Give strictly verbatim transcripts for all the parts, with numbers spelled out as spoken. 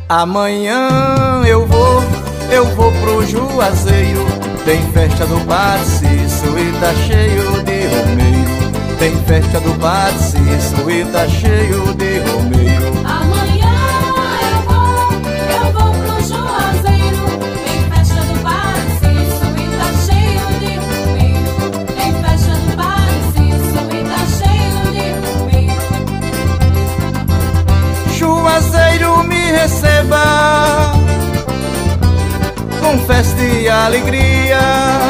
Amanhã eu vou, eu vou pro Juazeiro. Tem festa do Padre Cício e tá cheio de romeiro. Tem festa do Padre Cício e tá cheio de romeiro. Amanhã eu vou, eu vou pro Juazeiro. Tem festa do Padre Cício e tá cheio de romeiro. Tem festa do Padre Cício e tá cheio de romeiro. Juazeiro, me receba com festa e alegria.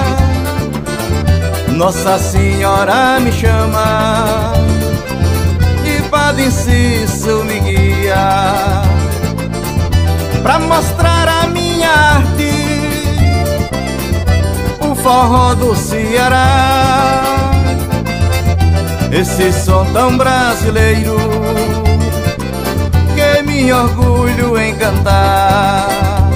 Nossa Senhora me chama e Padre Cício me guia pra mostrar a minha arte, o forró do Ceará. Esse som tão brasileiro que me orgulho em cantar.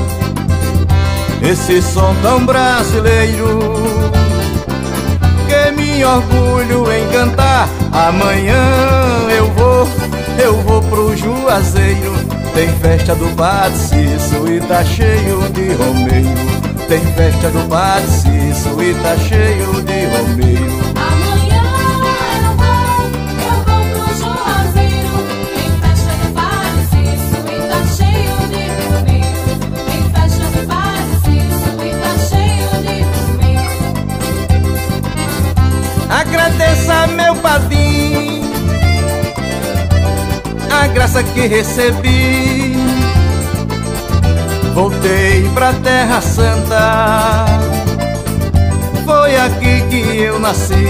Esse som tão brasileiro que me orgulho em cantar. Amanhã eu vou, eu vou pro Juazeiro. Tem festa do Padre Cício e tá cheio de romeiro. Tem festa do Padre Cício e tá cheio de romeiro. Amanhã eu vou, eu vou pro Juazeiro. Tem festa do Padre Cício e tá cheio de romeiro. Tem festa do Padre Cício e tá cheio de romeiro. Agradeça meu padim a graça que recebi. Voltei pra Terra Santa, foi aqui que eu nasci.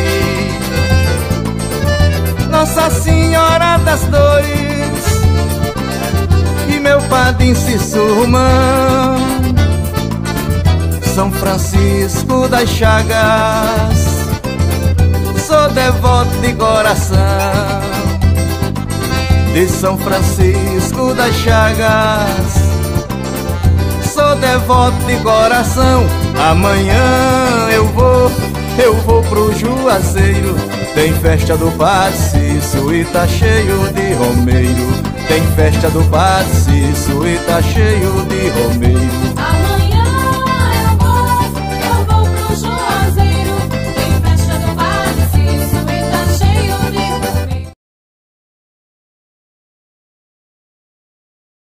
Nossa Senhora das Dores e meu padim Cissurmã, São Francisco das Chagas, sou devoto de coração. De São Francisco das Chagas, sou devoto de coração. Amanhã eu vou, eu vou pro Juazeiro. Tem festa do Padre Cício e tá cheio de romeiro. Tem festa do Padre Cício e tá cheio de romeiro.